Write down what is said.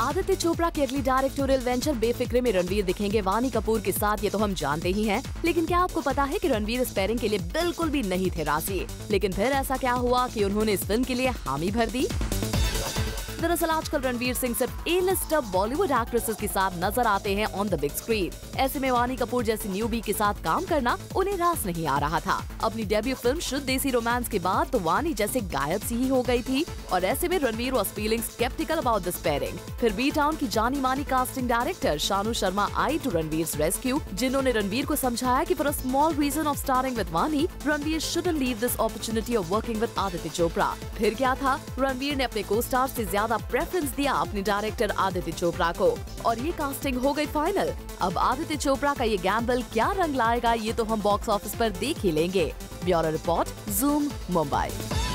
आदित्य चोपड़ा की अगली directorial venture Befikre में रणवीर दिखेंगे वानी कपूर के साथ, ये तो हम जानते ही हैं। लेकिन क्या आपको पता है कि रणवीर इस पेयरिंग के लिए बिल्कुल भी नहीं थे राजी। लेकिन फिर ऐसा क्या हुआ कि उन्होंने इस फिल्म के लिए हामी भर दी। दरअसल आजकल रणवीर सिंह सिर्फ ए-लिस्टर बॉलीवुड एक्ट्रेसेस के साथ नजर आते हैं ऑन द बिग स्क्रीन। ऐसे में वानी कपूर जैसी न्यूबी के साथ काम करना उन्हें रास नहीं आ रहा था। अपनी डेब्यू फिल्म शुद्ध देसी रोमांस के बाद तो वानी जैसे गायब सी ही हो गई थी और ऐसे में Ranveer was feeling sceptical about this pairing. फिर बी टाउन की जानी मानी कास्टिंग डायरेक्टर शानू शर्मा आई टू रणवीर्स रेस्क्यू, जिन्होंने रणवीर को समझाया कि for a small reason of starring with Vaani, Ranveer shouldn't leave this opportunity of working with Aditya Chopra. फिर क्या था, रणवीर ने अपने को स्टार से ज्यादा प्रेफरेंस दिया अपने डायरेक्टर आदित्य चोपड़ा को और ये कास्टिंग हो गई फाइनल। अब आदित्य चोपड़ा का ये गैम्बल क्या रंग लाएगा, ये तो हम बॉक्स ऑफिस पर देख ही लेंगे। Bureau report, Zoom, Mumbai.